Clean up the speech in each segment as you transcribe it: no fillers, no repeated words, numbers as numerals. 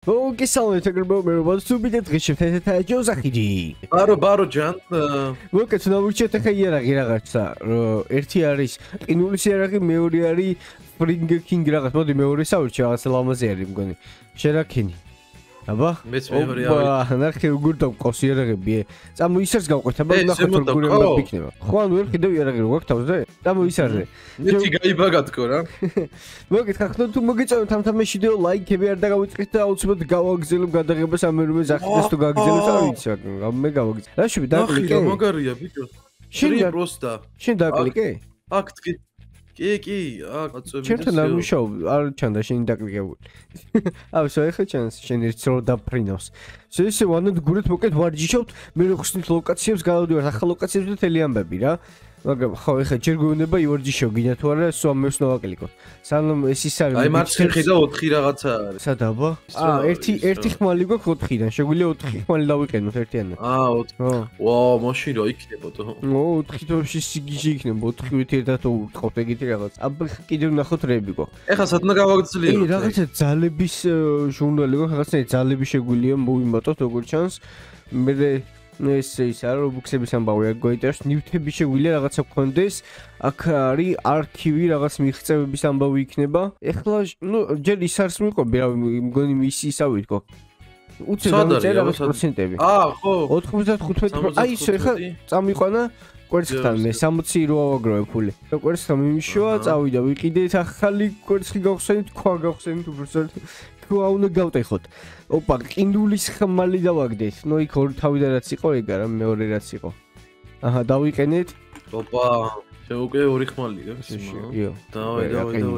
Okay, salve, მეგობრებო, სუბიდე დღეს შევთეთეთ geozaixd-ი. ბარო ჯან. მოკეთ ნამურჩეთ ახლა იარაღი რაღაცა. ერთი არის ყინულის იარაღი, მეორე არის Spring King რაღაც. მოდი მეორე საურჩი რაღაცა ლამაზი არის მგონი. შერაქინი. აბა? მეც მეორე არის. აბა, ნახე როგორ დავყავს იარაღები. წამო ისერს გავყვეთ, აბა ნახე თუ როგორ იქნება. ხო, ანუ ვერ ხიდევ იარაღი რო გაქვს თავზე? წამო ისარზე. მეტი გაიბაგათკო რა. მოგეთ ხახნო თუ მოგეწონთ თამთამაში ვიდეო ლაიქები არ დაგავიწყეთ და აუცილებლად გავაგზავნებ გადაღებას ამერმე ზახდეს თუ გაგზავნოთ არ ვიცი მე გავაგზავნე. რა შვი დაკლიკე? მაგარია ბიჭო. შენ პროსტა. შენ დაკლიკე? აქ თქი. კი, აქ აწვევი. ჩემთან არ მუშაობ, არ ჩანდა შენი დაკლიკებული. ავსო ეხა ჩანს შენ ერთს რო დაფრინავს. ესე ვანად გურეთ მოკეთ ვარჯიშობთ, მე რო ხსნით ლოკაციებს გავდივართ ახალ ლოკაციებს და თელი ამბები რა. მაგრამ ხო ეხა ჯერ გვეუბნება ივარჯიშო გინდა თუ არა სულ ამერს ნოვაკლიკოთ. სანამ ეს ის არის. აი მარცხნივ ხედა 4 რაღაცა არის. სად აბა? ერთი ხმალი გვაქვს 4-დან. შეგვიძლია 4 ხმალი დავიყენოთ ერთიანად. 4. ვაუ, მაშინ რა იქნებოდა? 4 თორში სიგიჟე იქნება 4-ით ერთად უწყობთ ეგეთი რაღაც. აბა კიდევ ნახოთ რები გვაქვს. ეხლა სათნა გავაგრძელიოთ. რაღაცა ძალების ჟურნალი გვაქვს, რაღაცა ძალები შეგვიძლია მოვიმატოთ როგორ ჩანს. მე ეს არა რობუქსების ამბავი არ გვაიტარებს, ნივთები შეგვიძლია რაღაცა გქონდეს. აქ არის არქივი, რაღაც მიღწევების ამბავი იქნება. ეხლა ჯერ ის არის მიყვები, რა მგონი მისი ისავით გვაქვს. უცებ რაღაც პროცენტები. ხო. 95%. აი ისე ეხლა წამიყვანა კვერცხთან მე 60 რო ავაგროვე ფული. კვერცხთან მიმიშოა, წავიდა, ვიყიდეთ ახალი კვერცხი გავხსენით, თქვა გავხსენით უბრალოდ. თქვა უნდა გავტეხოთ. ოპა, ყინულის ხმალი დავაგდეთ. ნუ იქ ორი თავიდან რაც იყო, ეგ არა, მეორე რაც იყო. აჰა, დავიყენეთ. ოპა, უკვე ორი ხმალი გაქვს იმა. იო. დავაი,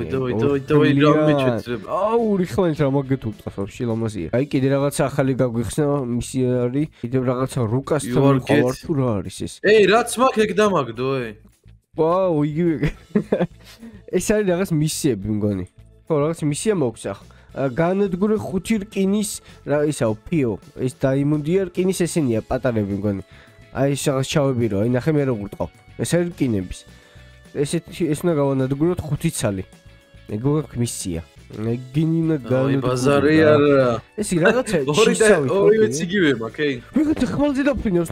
რამე შეძრება. ორი ხმალი რა მაგეთ უტყავს, ვაფშე ლამაზია. აი კიდე რაღაცა ახალი გაგვიხსნა, მისი არის. კიდევ რაღაცა რუკასთან მიყავარ თუ რა არის ეს? რაც მაქვს ეგ დამაგდო, ვაუ, იგივე. ეს არის რაღაც მისიები მგონი. ხო, რაღაც მისია მოქვს ახლა. განადგურე 5 რკინის რა ისაო ფიო ეს დაიმუნდია რკინის ესენია პატარები მგონი აი ეს რაღაც ჩავები რა აი ნახე მე როგორ ტყავ ეს არის რკინების ესეთი ეს უნდა გავანადგუროთ 5 ცალი მეგონა მისია გინინა განადგურე ბაზარი არა ეს რაღაცა ორივე ციგივე მაქვს ვიღაცა ხმალზე დაფრინავს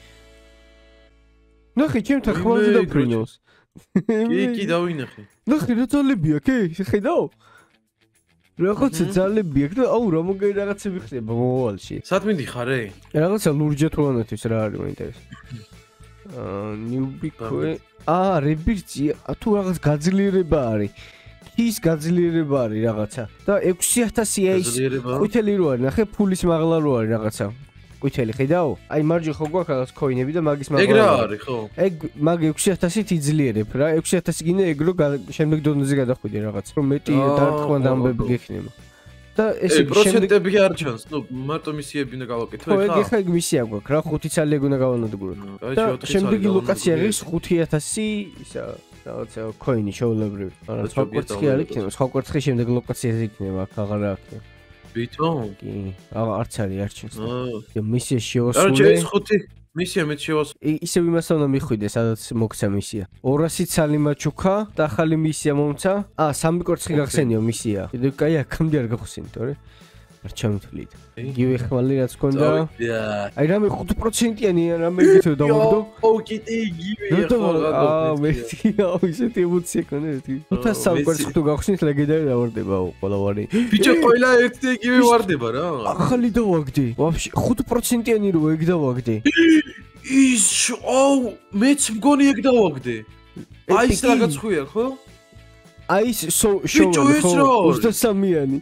ნახე ჩემთან ხმალზე დაფრინავს კი დავინახე ნახე რა ძალებია კი ხედავ რაღაცა ძალები აქვს და აუ რა მოგე რაღაცები ხდება მომავალში. სად მიდიხარ? რაღაცა ლურჯა თულანეთის რა არის მაინტერესებს. Noobi რებირცი თუ რაღაც გაძლიერება არის. ის გაძლიერება არის რაღაცა და 6000 ის ყვითელი რო არის ნახე ფულის მაღლა რო არის რაღაცა. ყვითელი ხედავ? აი მარჯი ხო გვაქვს რაღაც კოინები და მაგის მაღლა. ეგ რა არის ხო? ეგ მაგ 6000-ით იძლიერებ რა 6000 გინდა ეგ რო შემდეგ დონეზე გადახვიდე რაღაც რომ მეტი დარტყმა და ამბები გექნება. და ესე პროცენტები არ ჩანს, ნუ მარტო მისიები უნდა გავაკეთო ხო ეგ ხა ეგ მისია გვაქვს რა 5 ცალი ეგ უნდა გავანადგუროთ. და შემდეგი ლოკაცია არის 5000 ისა რაღაცა კოინი შეულებრივი. არა სხვა კვერცხი არ იქნება, სხვა კვერცხი შემდეგ ლოკაციაზე იქნება, აქ აღარ აქვს. ბიტონ? კი, არც არის არჩენს. და მისია შევასრულე. არა, ეს 5 მისია მეც შევასრულე. ისევ იმას უნდა მიხვიდე, სადაც მოგცა მისია. 200 ცალი მაჩუქა და ახალი მისია მომცა. 3 კვერცხი გახსენიო მისია. კიდევ კაი აქამდე არ გახსენით, ორი? არ ჩამთვლით. იგივე ხმალი რაც გქონდა. აი რამე 5%-იანი რამე იგივე დავაგდო. ო, კიდე იგივეა ხო რა. მეტი, ისეთი ემოცია ქონდა ერთი. 500 კვერცხი თუ გახსნით ლეგენდარი დავარდება ყველა ვარი. ბიჭო, ყველა ერთი იგივე ვარდება რა. ახალი დავაგდე. ვაფშე 5%-იანი რო ეგ დავაგდე. ის აუ, მეც მგონი ეგ დავაგდე. აი ეს რაღაც ხვია ხო? აი ეს შოუ ხო 23-იანი.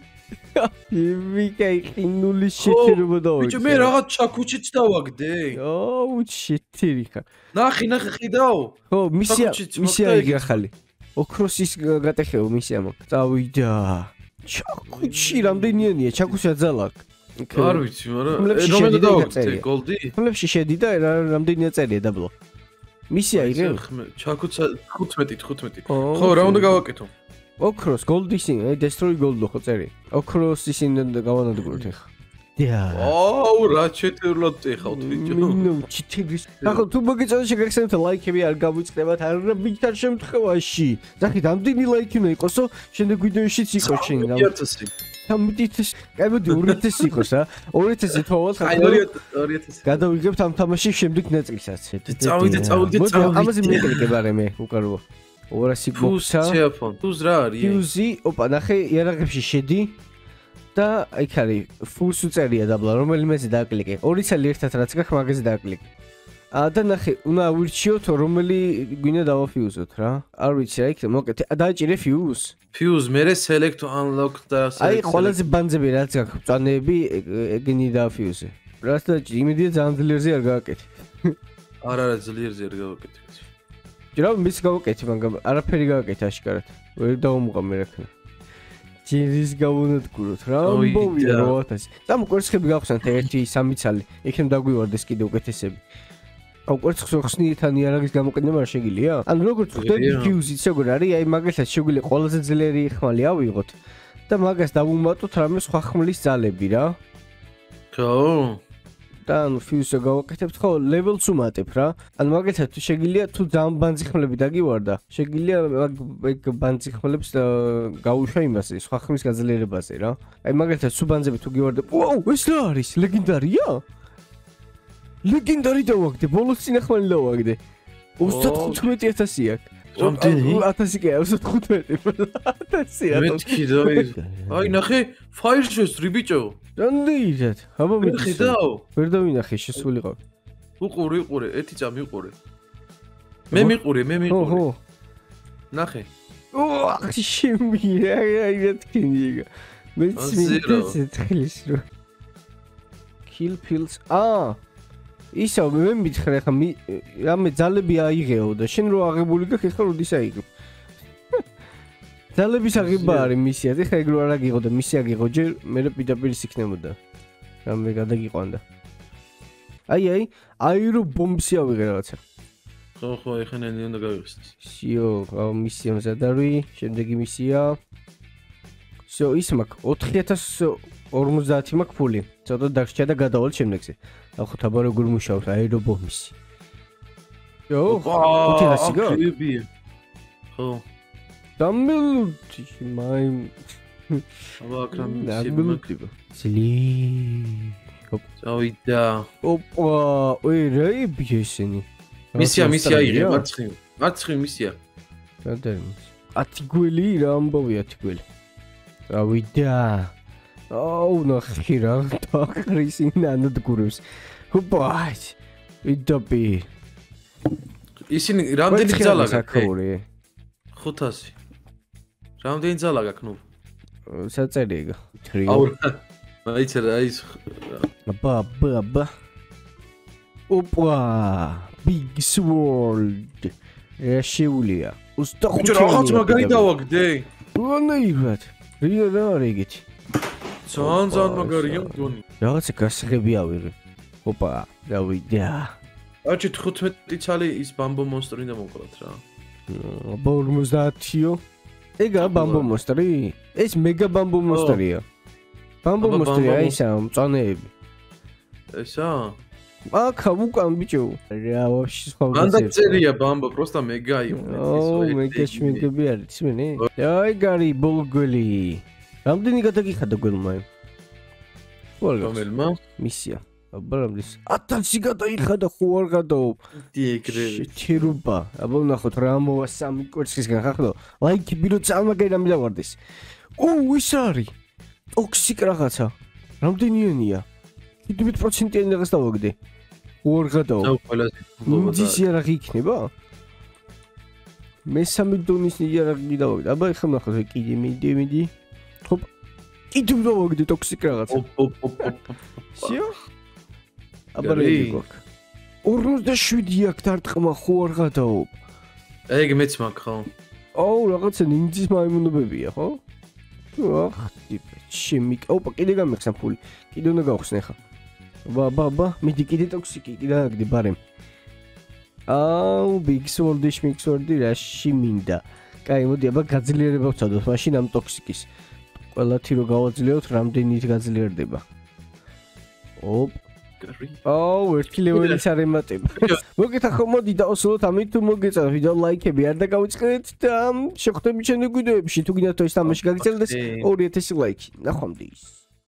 ვიკაი ყინული შეთერება დავაგდე. ბიჭო მე რაღაც ჩაკუჩიც დავაგდე. აუ შეთერი ხა. ნახე ხედავ. ხო მისია იგი ახალი. ოქროსის გატეხეო მისია მაქვს. წავიდა. ჩაკუჩი რამდენიანია ჩაკუჩი აძალაკ. არ ვიცი, მაგრამ რომელი დავაგდე გოლდი? ფლებში შედი და რამდენია წერია დაბლო. მისია იგე? ჩაკუჩა 15. ხო რა უნდა გავაკეთო? ოქროს გოლდის აი destroy gold ხო წერი. ოქროს ისინი გავანადგუროთ ახლა. აუ რა ჩეთევლად ეხავთ ბიჭო. ნუ ჩეთების. ახლა თუ მოგეწონა შეგახსენებთ ლაიქები არ გავიწყდებათ არ ბიჭარ შემთხვევაში. ზახით ამდენი ლაიქი უნდა იყოსო შემდეგ ვიდეოშიც იყოს შენ. 1000 300 კაი მოდი 2000 იყოს რა 2000 თვალს აი 2000 გადავიგებთ ამ თამაშის შემდეგ ნაწილსაც წავიდე ამაზე მეკლიკე ბარე მე უკარო 200 ბოქსა ფუზ რა არის ფიუზი ოპა ნახე იარაღებში შედი და იქ არის ფულს უწერია დაბლა რომელიმეზე დააკლიკე ორი ცალი ერთად რაც გაქვს მაგაზე დააკლიკე და ნახე უნდა ავირჩიოთ რომელი გვინდა დავაფიუზოთ რა არ ვიცი რა იქ მოკეთ დააჭირე ფიუზ მერე select unlock და აი ყველაზე ბანძები რაც გაქვს წანეები ეგენი დააფიუზე რაც დააჭირე იმედია ძალიან ძლიერზე არ გააკეთე არა ძლიერზე არ გავაკეთე ჯერა მის გავაკეთე მაგრამ არაფერი გააკეთე აშკარად ვერ დავუმღა მე რა ქნა ჯერის გავუნადგუროთ რა ამბოვია 8000 და მოკვერცხები გავხსნათ 1-3 ცალი იქნებ დაგვივარდეს კიდე უკეთესები აუკვერცხს ხსნითან იარაღის გამოყენება არ შეგიძლია ან როგორც ხვდები ფიუზიც როგორ არის აი მაგალითად შეგვიძლია ყველაზე ძლიერი ხმალი ავიღოთ და მაგას დავუმატოთ რამე სხვა ხმლის ძალები რა ხო და ანუ ფიუზს გავაკეთებთ ხო ლეველს უმატებ რა ან მაგალითად შეგიძლია თუ ძალიან ბანძი ხმლები დაგივარდა შეგიძლია ეგ ბანძი ხმლებს გაუშვა იმასე სხვა ხმის გაძლიერებაზე რა აი მაგალითად თუ ბანძები თუ გივარდა ვაუ ეს რა არის ლეგენდარია ლეგენდარი დავაგდე ბოლოს წინახმალი დავაგდე 35000 აქვს რამდენი 1000 კი 35000 მეთქი აი ნახე ფაირს შესწრი ბიჭო რამდენად აბა მეთქიდაო ვერ დავინახე შესულიყავ უყურე ერთი წამი უყურე მე მიყურე ხო ნახე შემია აი მეთქინია მე წინდეს რო kill pills ისევ მე მითხრე ხა რამე ძალები აიღეო და შენ რო აღებული გაქვს ხა როდის აიღებ ძალების აღება არის მისია ხა ეგ რო არ აგიღო და მისია აგიღო ჯერ მე პირდაპირ იქნებოდა რამე გადაგიყვანდა აი აირო ბომბსი ავიღე რაღაცა ხო ეხლა ნელი უნდა გავიხსნას სიო მისია მზადარი შემდეგი მისია სო ის მაქვს 4050 მაქვს ფული ცოტა დაგჭირდა და გადავალ შემდეგზე ახო თაბა როგორ მუშაობს აერობომისი იო 5000 გა ხო დამილუტი მაი აბა აკრამი დამილუტი ძლიერი წავიდა ოპა ой რაიბი ესენი მისია იღე მარცხნივ მისია გადაიმის 10 გველი რა ამბავი 10 გველი წავიდა აუ ნახე რა თაქრის ინანადგურებს ჰუბაი ვიდობი ისინი რამდენი ძალა გაქვს 500 რამდენი ძალა გაქვს ნუ საწერია 3 აუ მაიცა რა ის აბა ოპა big sword ეშეულია ბიჭო რაღაც მაგარი დავაგდე ვანაირად რა რეგეთი ძალიან მაგარია მგონი რაღაცა გასაღები ავიღე ოპა დავიდა აჩი 15 ცალი ის ბამბო მონსტრი და მოკლათ რა აბა 50-იო ეგა ბამბო მონსტრი ეს მეგა ბამბო მონსტრია ბამბო მონსტრია ისა მწანეები ესა აკა უკან ბიჭო რა ვაფშე სხვა განდაწერია ბამბო პროსტა მეგა იყო მეგაშმიგები არის ისმენი აი გარი ბოლგველი რამდენი გადაგიხადა გველმა რომელმა მისია აბა რამდენი 1000 გადაიხადა ხო არ გადაო დიეგრევი ჩერუბა აბა ნახოთ რა მოვა 3 კვერცხისგან ხახდო ლაიქი ბირო წამაგე რამე დავარდეს ის არის ტოქსიკ რაღაცა რამდენიანია 15%-იანი რაღაც დავაგდე ორ გადაო მძის იარაღი იქნება მესამე დონის იარაღი დავაგდე აბა ეხლა ნახოთ კიდე მიდი ხოპ კიდევ დავაგდე ტოქსიკ რაღაცა სიო აბა რეგი გვაქვს 47 აქ დარტყმა ხო არ გადაო ეგ მეც მაქვს ხო აუ რაღაცა ნინძის მაიმუნებებია ხო აх ტიპი ჩემი ოპა კიდე გამეხსნა ფული კიდე უნდა გავხსნე ხა აბა მიდი კიდე ტოქსიკი კიდე აგდი ბარემ აუ big sword-ი რაში მინდა კაი მოდი აბა გაძლიერება ვცადოთ მაშინ ამ ტოქსიკის ყველათი რო გავაძლიეროთ რამდენით გაძლიერდება ოპ ერთი ლეველის არ ემატება. მოგეთახო მოდი და ოსლოთ ამით თუ მოგეწონათ ვიდეო ლაიქები არ დაგავიწყდეთ და შეხვდებით ჩემს ვიდეოებში თუ გინდათ ეს თამაში გაგრძელდეს 2000 ლაიქი. ნახვამდის.